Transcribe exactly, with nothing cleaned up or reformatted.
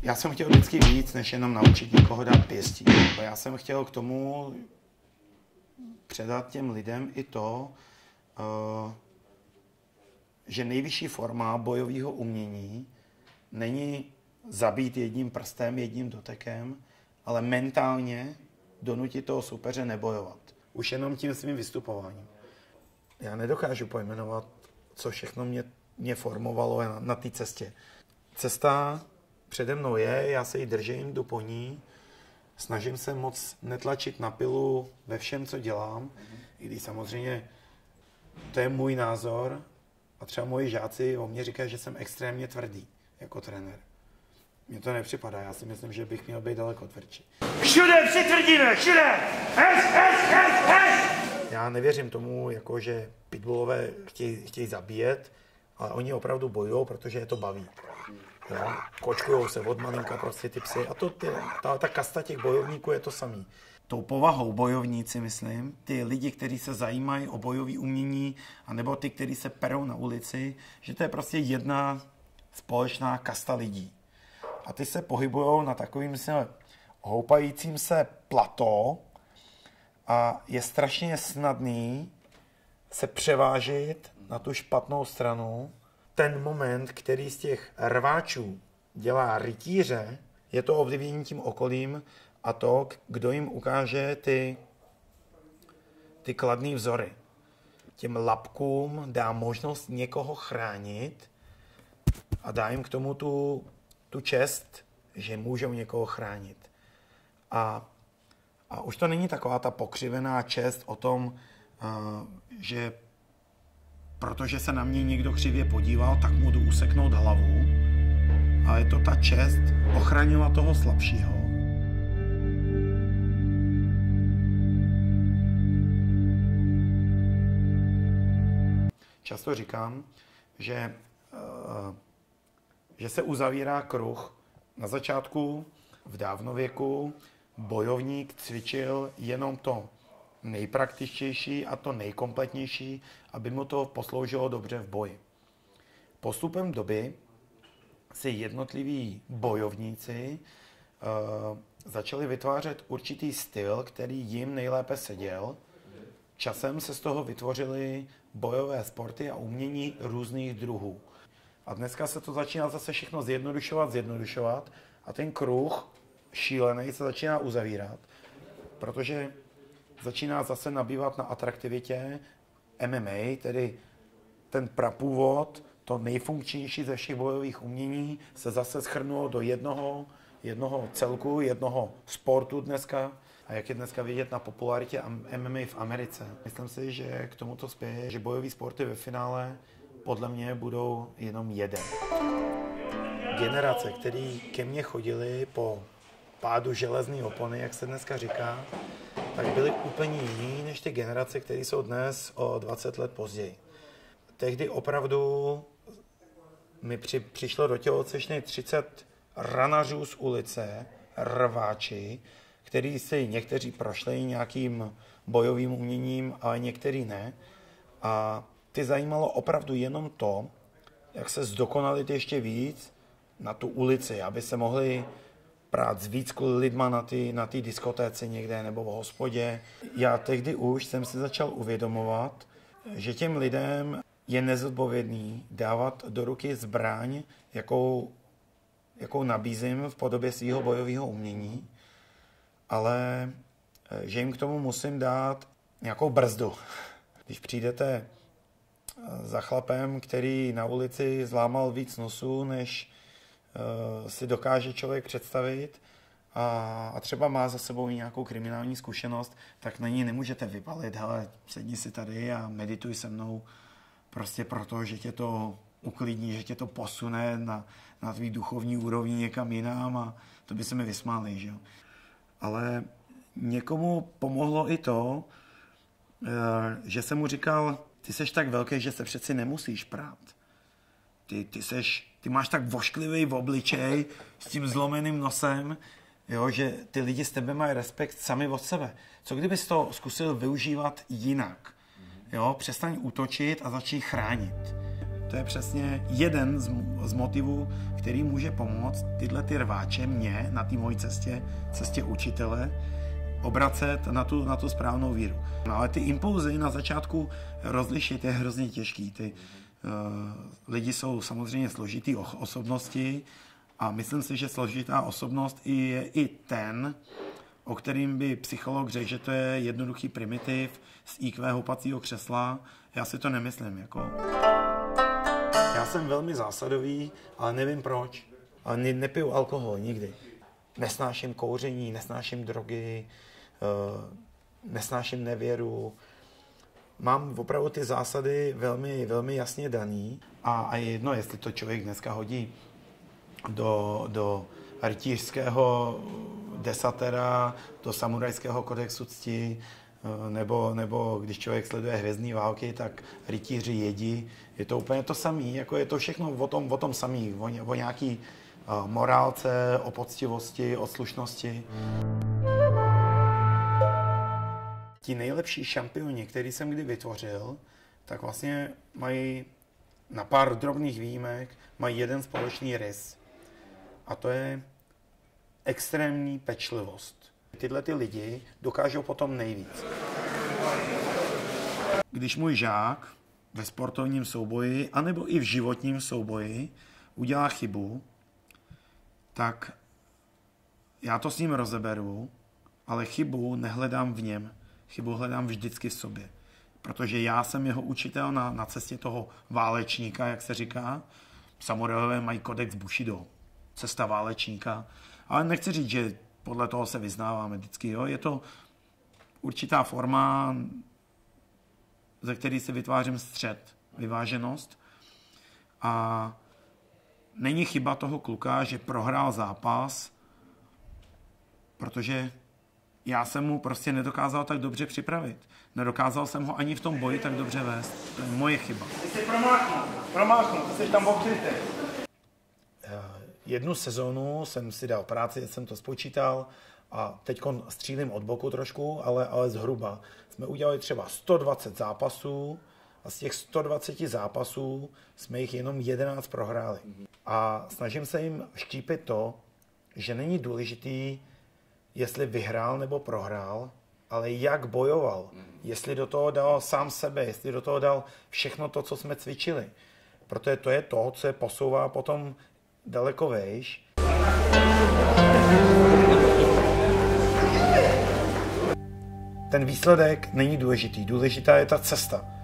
Já jsem chtěl vždycky víc, než jenom naučit někoho dát pěstí. Já jsem chtěl k tomu předat těm lidem i to, že nejvyšší forma bojového umění není zabít jedním prstem, jedním dotekem, ale mentálně donutit toho soupeře nebojovat. Už jenom tím svým vystupováním. Já nedokážu pojmenovat, co všechno mě, mě formovalo na, na té cestě. Cesta přede mnou je, já se jí držím, jdu po ní, snažím se moc netlačit na pilu ve všem, co dělám, i když samozřejmě to je můj názor a třeba moji žáci o mě říkají, že jsem extrémně tvrdý jako trenér. Mně to nepřipadá, já si myslím, že bych měl být daleko tvrdší. Všude přitvrdíme, všude! Hes, hes, hes, hes! Já nevěřím tomu, jako, že pitbullové chtějí, chtějí zabíjet, ale oni opravdu bojují, protože je to baví. Jo? Kočkujou se od malinka prostě ty psy a to, ty, ta, ta kasta těch bojovníků je to samý. Tou povahou bojovníci, myslím, ty lidi, kteří se zajímají o bojové umění, anebo ty, kteří se perou na ulici, že to je prostě jedna společná kasta lidí. A ty se pohybujou na takovým se houpajícím se plato a je strašně snadný se převážit na tu špatnou stranu. Ten moment, který z těch rváčů dělá rytíře, je to ovlivnění tím okolím a to, kdo jim ukáže ty, ty kladné vzory. Těm lapkům dá možnost někoho chránit a dá jim k tomu tu, tu čest, že můžou někoho chránit. A, a už to není taková ta pokřivená čest o tom, uh, že protože se na mě někdo křivě podíval, tak mu jdu useknout hlavu. Ale je to ta čest ochraňovat toho slabšího. Často říkám, že, uh, že se uzavírá kruh. Na začátku, v dávnověku, bojovník cvičil jenom to nejpraktičtější a to nejkompletnější, aby mu to posloužilo dobře v boji. Postupem doby si jednotliví bojovníci uh, začali vytvářet určitý styl, který jim nejlépe seděl. Časem se z toho vytvořily bojové sporty a umění různých druhů. A dneska se to začíná zase všechno zjednodušovat, zjednodušovat a ten kruh šílený se začíná uzavírat, protože začíná zase nabývat na atraktivitě M M A, tedy ten prapůvod, to nejfunkčnější ze všech bojových umění se zase shrnulo do jednoho, jednoho celku, jednoho sportu dneska. A jak je dneska vidět na popularitě M M A v Americe. Myslím si, že k tomuto spěje, že bojové sporty ve finále podle mě budou jenom jeden. Generace, které ke mně chodily po pádu železné opony, jak se dneska říká, tak byly úplně jiný než ty generace, které jsou dnes o dvacet let později. Tehdy opravdu mi při, přišlo do tělocvičny třicet ranařů z ulice, rváči, který si někteří prošli nějakým bojovým uměním, ale některý ne. A ty zajímalo opravdu jenom to, jak se zdokonalit ještě víc na tu ulici, aby se mohli prát s víc lidma na té na ty diskotéce někde nebo v hospodě. Já tehdy už jsem si začal uvědomovat, že těm lidem je nezodpovědný dávat do ruky zbraň, jakou, jakou nabízím v podobě svého bojového umění, ale že jim k tomu musím dát nějakou brzdu. Když přijdete za chlapem, který na ulici zlámal víc nosů, než uh, si dokáže člověk představit a, a třeba má za sebou nějakou kriminální zkušenost, tak na ní nemůžete vypalit, hele, sedni si tady a medituj se mnou, prostě proto, že tě to uklidní, že tě to posune na, na tvý duchovní úrovni někam jinam a to by se mi vysmáli, že jo. Ale někomu pomohlo i to, že jsem mu říkal, ty seš tak velký, že se přeci nemusíš prát. Ty, ty, seš, ty máš tak vošklivý v obličej s tím zlomeným nosem, jo, že ty lidi s tebe mají respekt sami od sebe. Co kdybys to zkusil využívat jinak? Jo, přestaň útočit a začni chránit. To je přesně jeden z, z motivů, který může pomoct tyhle ty rváče mě na té mojí cestě, cestě učitele, obracet na tu, na tu správnou víru. No, ale ty impulzy na začátku rozlišit je hrozně těžký. Ty uh, lidi jsou samozřejmě složitý osobnosti a myslím si, že složitá osobnost je i ten, o kterým by psycholog řekl, že to je jednoduchý primitiv z í kvé houpacího křesla. Já si to nemyslím. Jako. Já jsem velmi zásadový, ale nevím proč. Ale ne, nepiju alkohol nikdy. Nesnáším kouření, nesnáším drogy, uh, nesnáším nevěru. Mám opravdu ty zásady velmi, velmi jasně daný a, a je jedno, jestli to člověk dneska hodí do, do rytířského desatera, do samurajského kodexu cti, nebo, nebo když člověk sleduje Hvězdné války, tak rytíři jedí. Je to úplně to samé, jako je to všechno o tom, o tom samý, o, o nějaký uh, morálce, o poctivosti, o slušnosti. Ti nejlepší šampioni, který jsem kdy vytvořil, tak vlastně mají na pár drobných výjimek, mají jeden společný rys. A to je extrémní pečlivost. Tyhle ty lidi dokážou potom nejvíc. Když můj žák ve sportovním souboji, anebo i v životním souboji udělá chybu, tak já to s ním rozeberu, ale chybu nehledám v něm. Chybu hledám vždycky v sobě. Protože já jsem jeho učitel na, na cestě toho válečníka, jak se říká. Samurajové mají kodex Bushido, cesta válečníka. Ale nechci říct, že podle toho se vyznáváme vždycky. Jo? Je to určitá forma, ze které si vytvářím střed, vyváženost. A není chyba toho kluka, že prohrál zápas, protože já jsem mu prostě nedokázal tak dobře připravit. Nedokázal jsem ho ani v tom boji tak dobře vést. To je moje chyba. Ty jsi promáchnul, promáchnul, ty jsi tam okrytý. Jednu sezónu jsem si dal práci, jsem to spočítal a teď střílím od boku trošku, ale, ale zhruba. Jsme udělali třeba sto dvacet zápasů a z těch sto dvacet zápasů jsme jich jenom jedenáct prohráli. A snažím se jim vštípit to, že není důležitý, jestli vyhrál nebo prohrál, ale jak bojoval. Jestli do toho dal sám sebe, jestli do toho dal všechno to, co jsme cvičili. Protože to je to, co je posouvá potom daleko vejš. Ten výsledek není důležitý, důležitá je ta cesta.